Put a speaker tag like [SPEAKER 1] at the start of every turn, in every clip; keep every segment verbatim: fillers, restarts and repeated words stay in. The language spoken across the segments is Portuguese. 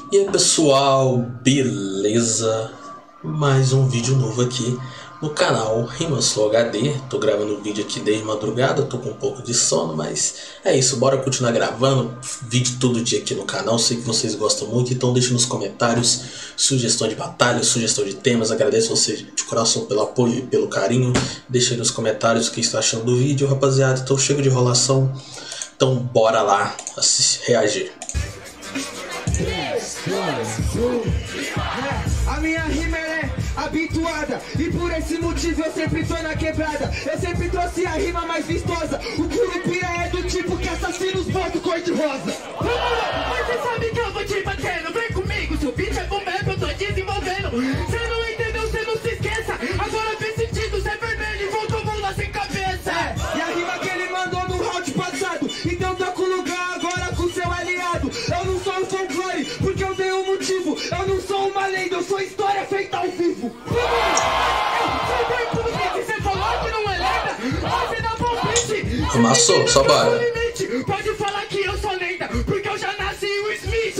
[SPEAKER 1] E aí pessoal, beleza? Mais um vídeo novo aqui no canal Rimaslow H D. Tô gravando o vídeo aqui desde madrugada, tô com um pouco de sono, mas é isso, bora continuar gravando vídeo todo dia aqui no canal. Sei que vocês gostam muito, então deixe nos comentários sugestão de batalha, sugestão de temas. Agradeço vocês de coração pelo apoio e pelo carinho. Deixe aí nos comentários o que está achando do vídeo, rapaziada. Então chega de enrolação, então bora lá assistir, reagir.
[SPEAKER 2] A minha rima é habituada e por esse motivo eu sempre tô na quebrada. Eu sempre trouxe a rima mais vistosa. O Curupira é do tipo que assassina os botos cor-de-rosa.
[SPEAKER 3] Mas você sabe que eu vou te batendo. Vem comigo, seu beat é bom mesmo, eu tô desenvolvendo. Você não entendeu, você não se esqueça. Agora fez sentido, você é vermelho e voltou vou lá sem cabeça.
[SPEAKER 2] É, e a rima que ele mandou no round passado. Então toca o lugar agora com seu aliado. Eu não sou um folclore, porque eu dei um motivo. Eu não sou uma lenda, eu sou história feita ao vivo.
[SPEAKER 3] Você tem tudo que você falou que não é lenda. Você dá palpite.
[SPEAKER 1] Amassou, só bora.
[SPEAKER 3] Pode falar que eu sou lenda, porque eu já nasci o Smith.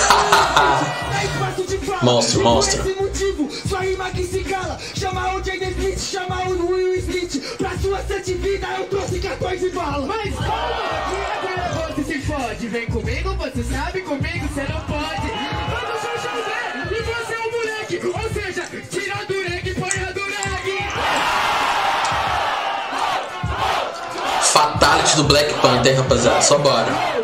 [SPEAKER 1] Monstro, monstro.
[SPEAKER 2] Por esse motivo, sua rima que se cala. Chama o Jaden Smith, chama o Will Smith. Pra sua sete vida eu trouxe quatorze balas.
[SPEAKER 3] Mas calma, que agora você se fode. Vem comigo, você sabe, comigo você não pode. Eu não sou José e você é um moleque. Ou seja, tira a dureg e põe a dureg.
[SPEAKER 1] Fatality do Black Panther, rapaziada, só bora.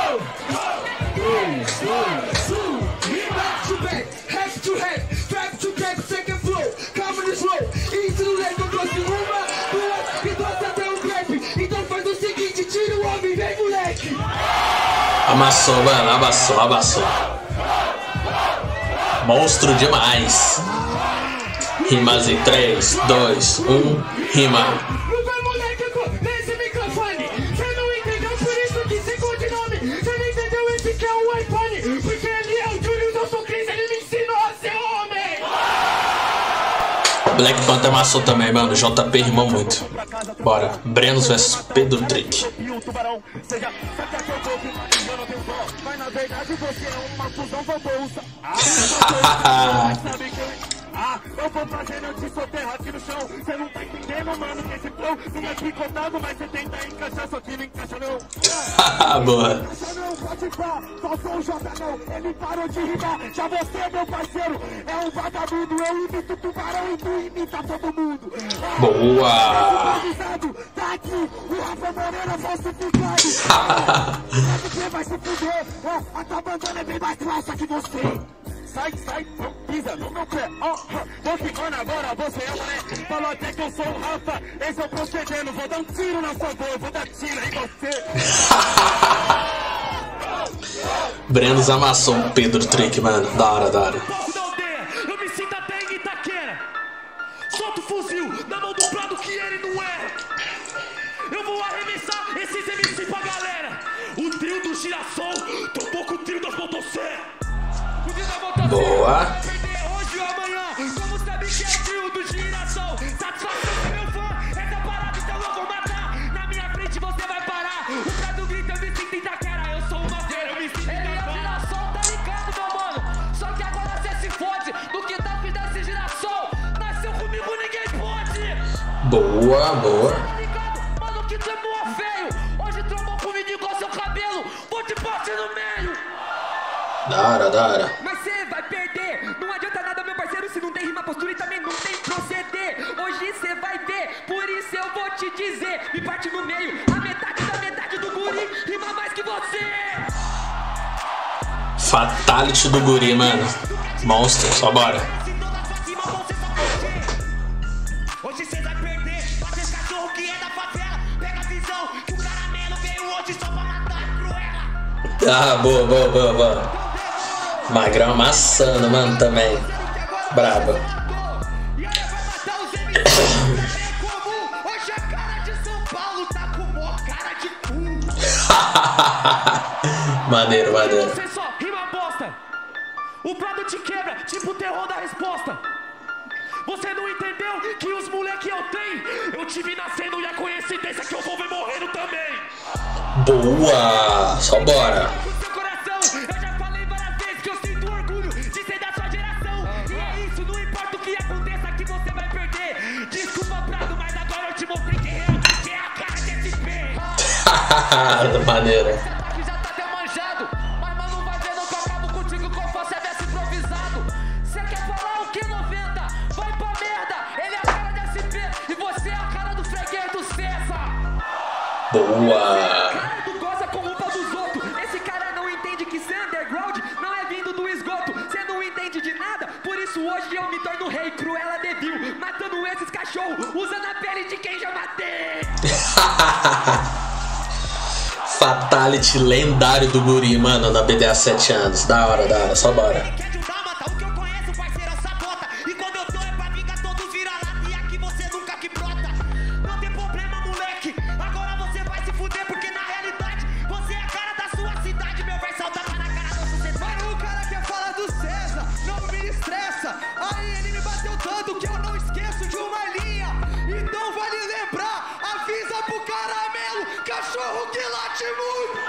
[SPEAKER 1] Amassou, mano, amassou, amassou. Monstro demais. Rimas em três, dois, um, rima.
[SPEAKER 3] Não vai, moleque, nesse microfone. Você não entendeu, por isso que sem codinome. Você não entendeu, esse que é o iPhone. Porque ele é o Julius, eu sou Chris, ele me ensinou a ser homem.
[SPEAKER 1] Black Panther amassou também, mano. J P rimou muito. Bora. Brenos versus Pedro Trick.
[SPEAKER 3] Mas na verdade você é uma fusão com bolsa. Ah, eu vou fazendo, eu te soterro aqui no chão. Você não tá entendendo, mano, que esse flow não é picotado, mas você tenta encaixar, só que não encaixa não.
[SPEAKER 1] Boa.
[SPEAKER 3] Não pode pá, só sou o J não, ele parou de rimar. Já você, meu parceiro, é um vagabundo. Eu imito tubarão e tu imita todo mundo.
[SPEAKER 1] Boa.
[SPEAKER 3] Tá aqui, o Rafa Moreira falsificado. Sabe quem vai se fuder? A tua bandana é bem mais grossa que você. Sai, sai, não pisa no meu pé. Oh, tô ficando agora, você é mané. Falou até que eu sou o Rafa. Esse é o procedendo. Vou dar um tiro na sua dor, vou dar tiro em você.
[SPEAKER 1] Brenos amassou o Pedro Trick, mano. Da hora, da hora.
[SPEAKER 3] Eu me sinto até em Itaquera. Solta o fuzil na mão do Prado que ele não é. Eu vou arremessar esses M C pra galera. O trio do Girassol topou com o trio das motosserras.
[SPEAKER 1] Boa.
[SPEAKER 3] Hoje ou amanhã, como sabe que é o trio do Girassol? Satisfação meu fã, essa parada então eu vou matar. Na minha frente você vai parar. O Prado grita, eu me sinto em Itaquera. Eu sou uma feira, eu me sinto em Itaquera. Ele é o Girassol, tá ligado, meu mano? Só que agora você se fode. No que tá fim desse Girassol, nasceu comigo, ninguém pode.
[SPEAKER 1] Boa, boa.
[SPEAKER 3] Tá ligado? Mano, que tremou feio. Hoje trombou comigo igual seu cabelo. Vou te partir no meio.
[SPEAKER 1] Da hora, da hora.
[SPEAKER 3] Mas você vai perder, não adianta nada, meu parceiro, se não tem rima, postura e também não tem proceder. Hoje você vai ver, por isso eu vou te dizer. Me parte no meio, a metade da metade do guri rima mais que você.
[SPEAKER 1] Fatality do guri, mano. Monstro, só bora.
[SPEAKER 3] Hoje você vai perder, bate esse cachorro que é da favela. Pega a visão, que o caramelo veio hoje só pra matar a cruela.
[SPEAKER 1] Ah, boa, boa, boa, boa. Magrão amassando, mano, também. Braba.
[SPEAKER 3] E aí vai matar os M C. É comum. Hoje a cara de São Paulo tá com mó cara de cu.
[SPEAKER 1] Maneiro, maneiro.
[SPEAKER 3] Você só rima bosta. O Prado te quebra, tipo o terror da resposta. Você não entendeu que os moleque eu tenho? Eu tive nascendo e a coincidência que eu vou ver morrendo também.
[SPEAKER 1] Boa! Só bora!
[SPEAKER 3] Eu já falei várias vezes que eu sinto
[SPEAKER 1] Da maneira.
[SPEAKER 3] Que já tá até manjado, mas mano vai ver, não tô bravo contigo como você desse improvisado. Cê quer falar o que noventa? Vai pra merda, ele é a cara de S P e você é a cara do freguês do César.
[SPEAKER 1] Boa.
[SPEAKER 3] Tu goza com roupa dos outros, esse cara não entende que ser underground não é vindo do esgoto. Cê não entende de nada, por isso hoje eu me torno rei, Cruella de Vil, matando esses cachorros, usando a pele de quem já matei.
[SPEAKER 1] Fatality lendário do guri, mano, na B D há sete anos. Da hora, da hora, só bora.
[SPEAKER 3] Quer ajudar, mata o que eu conheço, parceiro, sabota. E quando eu tô é pra vingar todos vira-lata. E aqui você nunca que brota. Não tem problema, moleque. Agora você vai se fuder, porque na realidade você é a cara da sua cidade. Meu verso tapa na cara da sociedade.
[SPEAKER 2] Mano, o cara quer falar do César, não me estressa. Aí ele me bateu tanto que eu não esqueço de uma linha. Então vale lembrar, avisa pro caramelo, cachorro que late muito.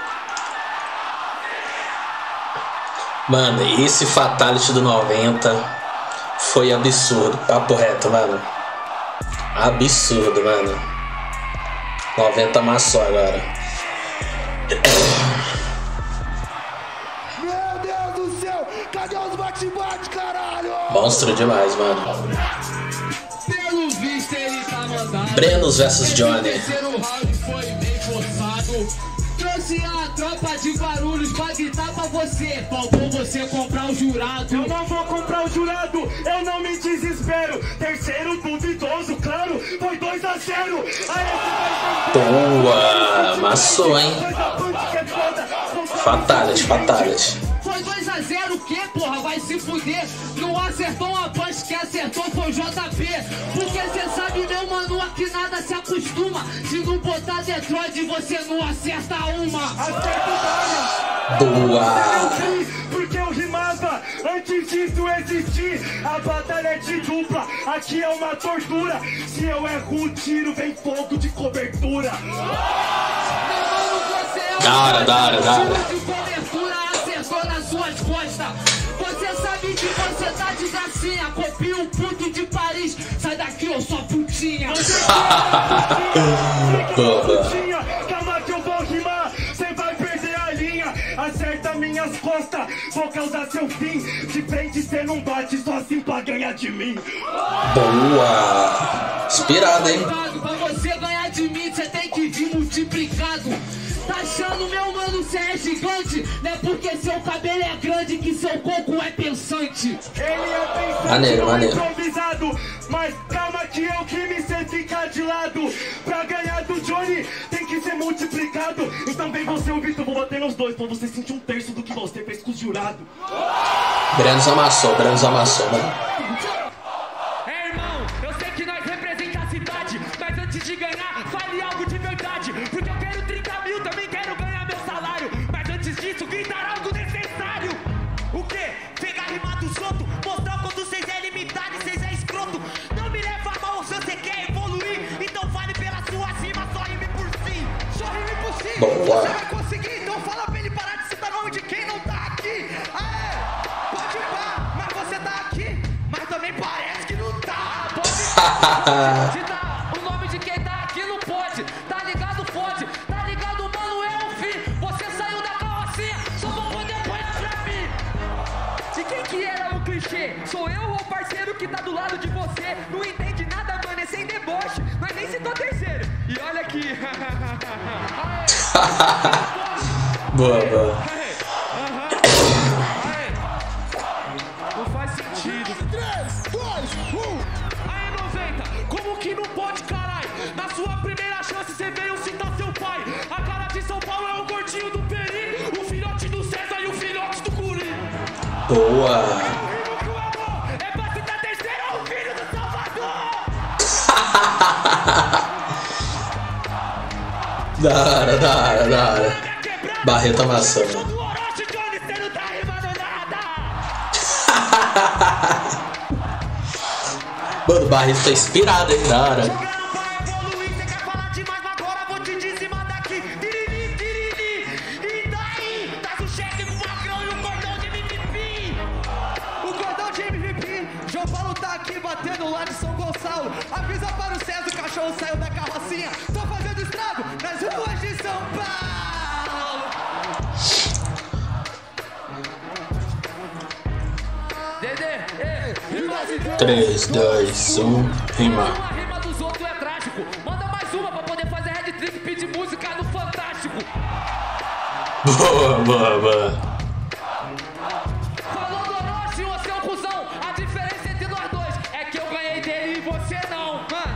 [SPEAKER 1] Mano, esse Fatality do noventa foi absurdo. Papo reto, mano. Absurdo, mano. noventa amassou agora.
[SPEAKER 2] Meu Deus do céu, cadê os bate-bate, caralho?
[SPEAKER 1] Monstro demais, mano.
[SPEAKER 3] Pelo visto ele tá mandado.
[SPEAKER 1] Brenos versus Johnny.
[SPEAKER 3] terceiro round foi bem forçado. Trouxe a tropa de Guarulhos pra gritar pra você. Faltou você comprar o jurado.
[SPEAKER 2] Eu não vou comprar o jurado, eu não me desespero. Terceiro duvidoso, claro, foi dois a zero.
[SPEAKER 1] Boa, amassou, hein? Fatality, Fatality.
[SPEAKER 3] Foi dois a zero, o que, porra? Vai se fuder. Não acertou uma punch, que acertou foi o J P. Porque cê sabe, meu mano, aqui nada se acostuma. Se não botar Detroit, você não acerta uma.
[SPEAKER 1] Boa.
[SPEAKER 2] Porque eu rimava antes disso existir. A batalha é de dupla, aqui é uma tortura. Se eu erro o tiro, vem fogo de cobertura.
[SPEAKER 1] Da hora, da hora, da hora.
[SPEAKER 3] De cobertura acertou nas suas costas. Você sabe que você tá de gracinha. Copia um puto de Paris. Sai daqui, eu sou putinha.
[SPEAKER 2] Putinha, calma que eu vou rimar. Cê vai perder a linha. Acerta minhas costas, vou causar seu fim. De frente cê não bate, só assim pra ganhar de mim.
[SPEAKER 1] Boa. Inspirado, hein?
[SPEAKER 3] Pra você ganhar de mim, você tem que vir multiplicado. Tá achando, meu mano, cê é gigante? Não é porque seu cabelo é grande que seu coco é pensante.
[SPEAKER 2] Ele é pensante,
[SPEAKER 1] Maneiro,
[SPEAKER 2] não é
[SPEAKER 1] maneiro.
[SPEAKER 2] improvisado. Mas calma que eu que me sei ficar de lado. Pra ganhar do Johnny tem que ser multiplicado. Então vem você ouvir, eu vou bater nos dois pra você sentir um terço do que você fez com os jurados.
[SPEAKER 1] Brenos amassou, Brenos amassou, mano.
[SPEAKER 3] É, irmão, eu sei que nós representamos a cidade, mas antes de ganhar, fale algo de verdade. Porque eu quero trinta mil, também quero ganhar meu salário. Mas antes disso, gritar algo necessário. O quê? Pegar rima dos outros, mostrar o quanto vocês é limitado e vocês é escroto. Não me leva a mal se você quer evoluir. Então fale pela sua rima, só rime por si. Só rime por si.
[SPEAKER 1] Boa.
[SPEAKER 2] Você vai conseguir, então fala pra ele parar de citar nome de quem não tá aqui. Aê, pode pá, mas você tá aqui, mas também parece que não tá. Pode
[SPEAKER 3] Citar o nome de quem tá aqui não pode. Tá ligado, pode. Tá ligado, mano, é o fim. Você saiu da carrocinha, só vão poder apanhar pra mim. E quem que era o clichê? Sou eu ou o parceiro que tá do lado de você? Não entende nada, mano, é sem deboche. Mas nem citou terceiro. E olha aqui.
[SPEAKER 1] Boa, boa.
[SPEAKER 3] Não faz sentido. três, dois, um. Aí, noventa, como que não pode, caralho? Na sua primeira chance, você veio citar seu pai. A cara de São Paulo é o gordinho do Peri, o filhote do César e o filhote do Curi.
[SPEAKER 1] Boa.
[SPEAKER 3] Eu rimo que o amor é pra citar terceiro, é o filho do Salvador.
[SPEAKER 1] Da hora, da hora, da hora. Barreto amassando.
[SPEAKER 3] Do Orochi, Johnny, você não tá rimando nada.
[SPEAKER 1] Mano, o Barreto tá inspirado, hein? Da hora.
[SPEAKER 3] Jogando pra evoluir, você quer falar demais, mas agora vou te dizimar daqui. Tiriri, tiriri, e daí? Traz o cheque com o magrão e o cordão de M V P.
[SPEAKER 2] O cordão de M V P, João Paulo tá aqui batendo lá de São Gonçalo. Avisa para o César, o cachorro saiu da carrocinha. Tô fazendo estrago nas ruas de São Paulo.
[SPEAKER 1] três, dois, um, rima.
[SPEAKER 3] A rima dos outros é trágico. Manda mais uma pra poder fazer head trick e pedir música no Fantástico.
[SPEAKER 1] Boa, boa, boa.
[SPEAKER 3] Falou do Orochi, você é um cuzão. A diferença entre nós dois é que eu ganhei dele e você não, mano.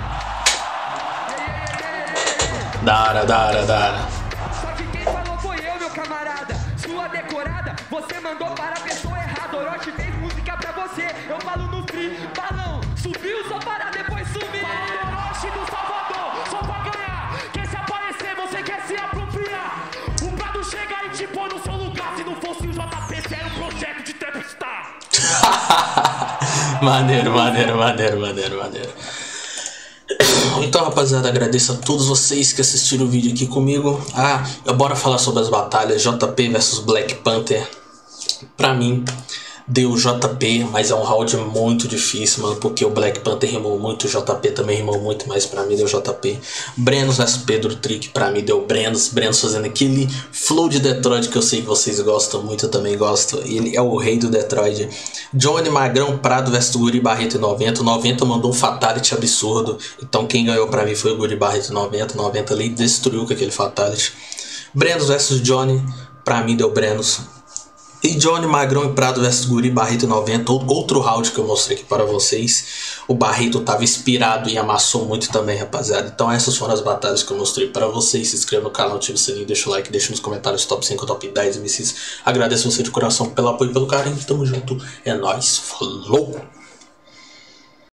[SPEAKER 1] Da hora, da hora, da hora.
[SPEAKER 3] Só que quem falou foi eu, meu camarada. Sua decorada, você mandou para a pessoa errada. Orochi fez música pra você. Eu falo no free, balão. Subiu só para depois sumir. Falou Orochi do Salvador, só pra ganhar. Quer se aparecer, você quer se apropriar. O Prado chega e te põe no seu lugar. Se não fosse o J P, se era um projeto de Trapstar.
[SPEAKER 1] Maneiro, maneiro, maneiro, maneiro, maneiro. Então, rapaziada, agradeço a todos vocês que assistiram o vídeo aqui comigo. Ah, bora falar sobre as batalhas J P versus Black Panther. Pra mim, deu J P, mas é um round muito difícil, mano, porque o Black Panther rimou muito, o J P também rimou muito, mas pra mim deu J P. Brenos versus Pedro Trick, pra mim deu Brenos. Brenos fazendo aquele flow de Detroit que eu sei que vocês gostam muito, eu também gosto. Ele é o rei do Detroit. Johnny Magrão Prado versus Guri Barreto em noventa. O noventa mandou um fatality absurdo, então quem ganhou pra mim foi o Guri Barreto em noventa. noventa ali destruiu com aquele fatality. Brenos versus Johnny, pra mim deu Brenos. E Johnny Magrão e Prado versus Guri Barreto em noventa, outro round que eu mostrei aqui para vocês. O Barreto estava inspirado e amassou muito também, rapaziada. Então essas foram as batalhas que eu mostrei para vocês. Se inscreva no canal, ative o sininho, deixa o like, deixa nos comentários top cinco, top dez M Cs. Agradeço você de coração pelo apoio e pelo carinho. Tamo junto, é nóis, falou!